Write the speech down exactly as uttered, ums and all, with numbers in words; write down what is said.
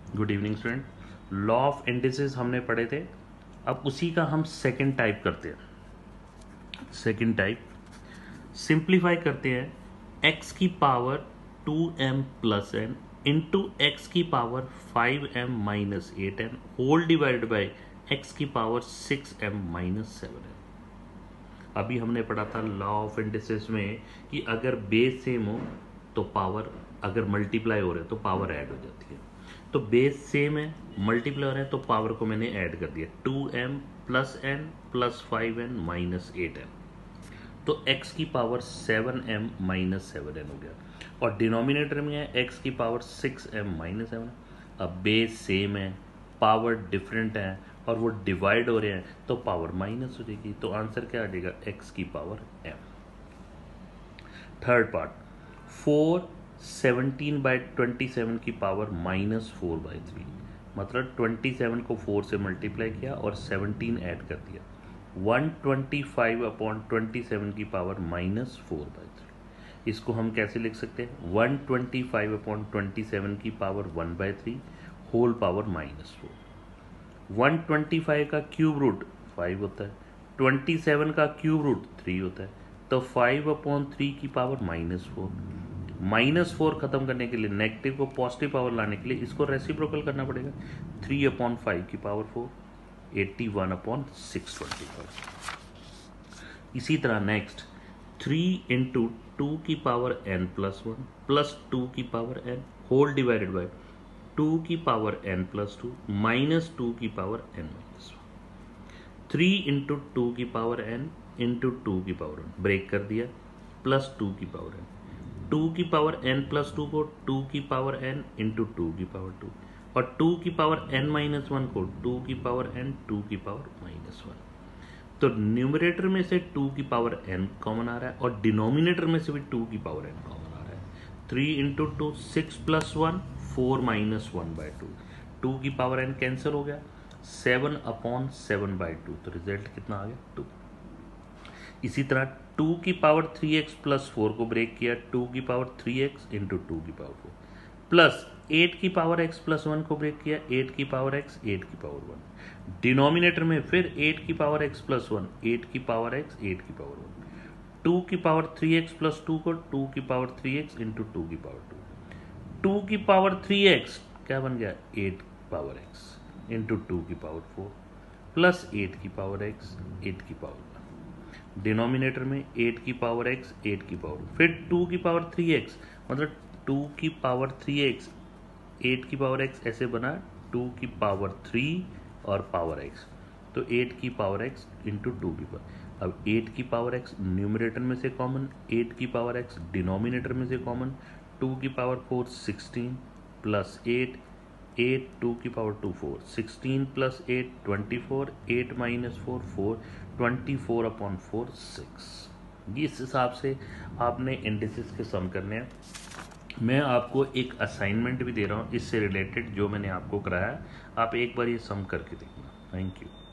Good evening student. Law of indices हमने पढ़े थे, अब उसी का हम सेकंड टाइप करते हैं। सेकंड टाइप सिंप्लीफाई करते हैं, x की power two M plus N into X की power five M minus eight N whole divided by X की power six M minus seven N. अभी हमने पढ़ा था लॉ ऑफ इंडिसेस में कि अगर बेस सेम हो तो पावर, अगर मल्टीप्लाई हो रहे तो पावर ऐड हो जाती है। तो बेस सेम है, मल्टीप्लाई हो रहे हैं तो पावर को मैंने ऐड कर दिया, two M plus N plus five N minus eight N, तो x की power seven M minus seven N हो गया। और डिनोमिनेटर में है x की power six M minus seven. अब बेस सेम है, पावर डिफरेंट है और वो डिवाइड हो रहे हैं तो पावर माइनस हो जाएगी। तो आंसर क्या आ जाएगा, x की power m। Third part, four seventeen by twenty seven की power minus four by three, मतलब ट्वेंटी सेवन को फोर से मल्टीप्लाई किया और सेवनटीन ऐड कर दिया, one twenty five upon twenty seven की power minus four by three. इसको हम कैसे लिख सकते हैं, one twenty five upon twenty seven की power one by three whole power minus four. One twenty five का क्यूब रूट फाइव होता है, ट्वेंटी सेवन का क्यूब रूट थ्री होता है, तो फाइव अपॉन थ्री की power minus four. Minus four खत्म करने के लिए, नेगेटिव को पॉजिटिव पावर लाने के लिए इसको रेसिप्रोकल करना पड़ेगा, थ्री अपॉन फाइव की power four, eighty one upon six twenty five. इसी तरह नेक्स्ट, थ्री इंटू टू की power N plus one plus two की power N whole divided by two की power N plus two minus two की power N minus one. Three into two की power N into two की power one break कर दिया, plus two की power N, two की power N plus two को two की पावर एन इंटू टू की पावर टू, और टू की पावर एन माइनस वन को टू की पावर एन टू की पावर माइनस वन। तो न्यूमरेटर में से टू की पावर एन कॉमन आ रहा है और डिनोमिनेटर में से भी टू की पावर एन कॉमन आ रहा है। Three into two six plus one four minus one by two, two की पावर एन कैंसिल हो गया, seven upon seven by two, तो रिजल्ट कितना आ गया, टू। इसी तरह टू की power three x plus four को ब्रेक किया, टू की power three x into two की पावर फोर, प्लस एट की पावर एक्स प्लस वन को ब्रेक किया, एट की पावर एक्स एट की पावर वन, डिनोमिनेटर में फिर एट की power x plus one, eight की पावर एक्स एट की पावर वन, टू की power three x plus two को टू की power three x into two की पावर टू, टू की पावर थ्री एक्स क्या बन गया, eight power x into two की पावर फोर, प्लस एट की पावर एक्स एट की पावर वन, डिनोमिनेटर में एट की पावर एक्स एट की पावर, फिर टू की पावर थ्री एक्स, मतलब टू की पावर थ्री एक्स एट की पावर एक्स ऐसे बना, टू की पावर थ्री और पावर एक्स, तो एट की पावर एक्स इंटू टू की पावर। अब एट की पावर एक्स न्यूमरेटर में से कॉमन, एट की पावर एक्स डिनोमिनेटर में से कॉमन, टू की power four sixteen plus eight, eight two की power two four, sixteen plus eight twenty four, eight minus four four, twenty four upon four six. इस हिसाब से आपने indices के सम करने हैं। मैं आपको एक असाइनमेंट भी दे रहा हूँ इससे रिलेटेड, जो मैंने आपको कराया, आप एक बार ये सम करके देखना। Thank you.